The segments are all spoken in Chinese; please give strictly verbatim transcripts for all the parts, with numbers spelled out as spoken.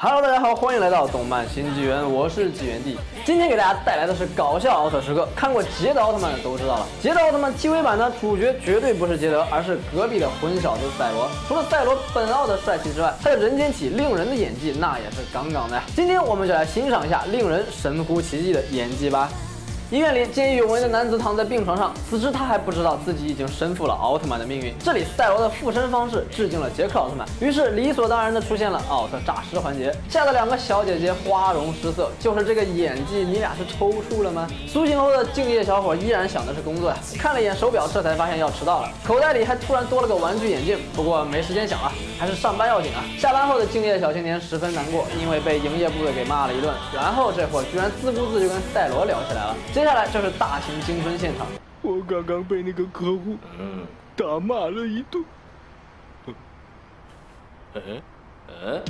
Hello， 大家好，欢迎来到动漫新纪元，我是纪元帝。今天给大家带来的是搞笑奥特时刻。看过捷德奥特曼的都知道了，捷德奥特曼 T V 版呢，主角绝对不是捷德，而是隔壁的混小子赛罗。除了赛罗本奥的帅气之外，他的人间体令人的演技那也是杠杠的呀。今天我们就来欣赏一下令人神乎其技的演技吧。 医院里，见义勇为的男子躺在病床上，此时他还不知道自己已经身负了奥特曼的命运。这里赛罗的附身方式致敬了杰克奥特曼，于是理所当然的出现了奥特诈尸环节，吓得两个小姐姐花容失色。就是这个演技，你俩是抽搐了吗？苏醒后的敬业小伙依然想的是工作呀，看了一眼手表，这才发现要迟到了，口袋里还突然多了个玩具眼镜，不过没时间想了，还是上班要紧啊。下班后的敬业小青年十分难过，因为被营业部的给骂了一顿，然后这货居然自顾自就跟赛罗聊起来了。 接下来就是大型精分现场。 我刚刚被那个客户打骂了一顿。 哎哎，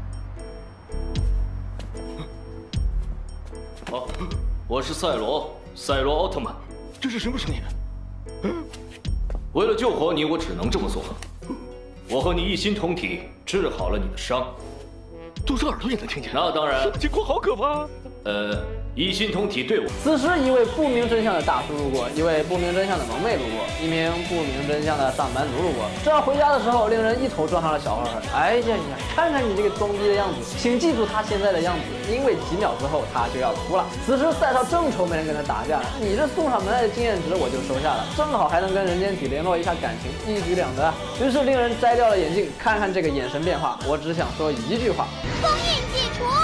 哦，我是赛罗，赛罗奥特曼。 这是什么声音？ 为了救活你，我只能这么做。我和你一心同体，治好了你的伤。 堵上耳朵也能听见？ 那当然。 情况好可怕。 呃。 一心同体对我。 此时，一位不明真相的大叔路过，一位不明真相的萌妹路过，一名不明真相的上班族路过。正要回家的时候，令人一头撞上了小混混。哎呀呀，看看你这个装逼的样子，请记住他现在的样子，因为几秒之后他就要哭了。此时赛少正愁没人跟他打架，你这送上门来的经验值我就收下了，正好还能跟人间体联络一下感情，一举两得。于是令人摘掉了眼镜，看看这个眼神变化，我只想说一句话： 封印解除。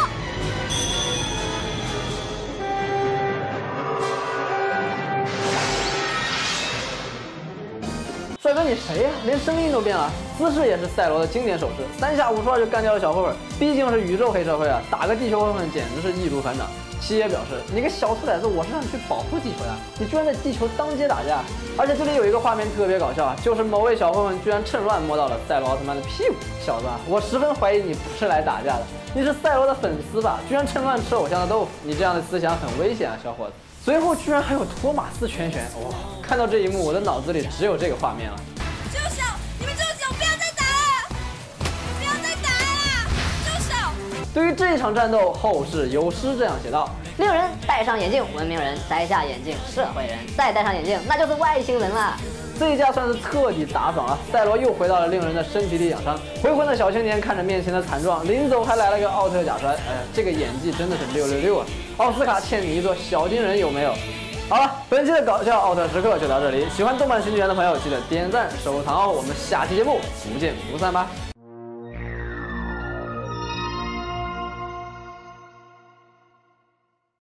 帅哥，你谁呀？连声音都变了，姿势也是赛罗的经典手势，三下五除二就干掉了小混混。毕竟是宇宙黑社会啊，打个地球混混简直是易如反掌。七爷表示：“你个小兔崽子，我是让你去保护地球呀，你居然在地球当街打架！”而且这里有一个画面特别搞笑啊，就是某位小混混居然趁乱摸到了赛罗奥特曼的屁股。小子，我十分怀疑你不是来打架的，你是赛罗的粉丝吧？居然趁乱吃偶像的豆腐，你这样的思想很危险啊，小伙子。 随后居然还有托马斯拳拳，哇！看到这一幕，我的脑子里只有这个画面了。 住手！你们住手！不要再打了！不要再打了！住手！ 对于这一场战斗，后世有诗这样写道： 令人戴上眼镜，文明人；摘下眼镜，社会人；再戴上眼镜，那就是外星人了。 这一架算是彻底打爽了，赛罗又回到了令人的身体里养伤。回魂的小青年看着面前的惨状，临走还来了个奥特假摔，哎呀，这个演技真的是六六六啊！奥斯卡欠你一座小金人有没有？好了，本期的搞笑奥特时刻就到这里，喜欢动漫新纪元的朋友记得点赞收藏哦，我们下期节目不见不散吧。